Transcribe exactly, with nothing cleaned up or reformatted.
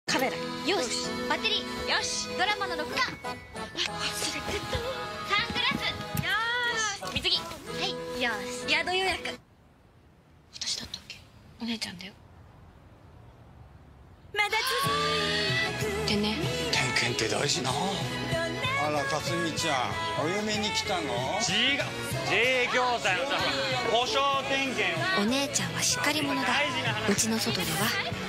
カメラよし、バッテリーよし、ドラマの録画、あ、忘れてた、サングラスよーし、水着はいよし、宿予約、私だったっけ、お姉ちゃんだよ。まだ続いてね。 点検って大事な。 あら、かすみちゃん、お嫁に来たの？ 違う、 ジェー 業態の保証点検を。 お姉ちゃんはしっかり者だ。うちの外では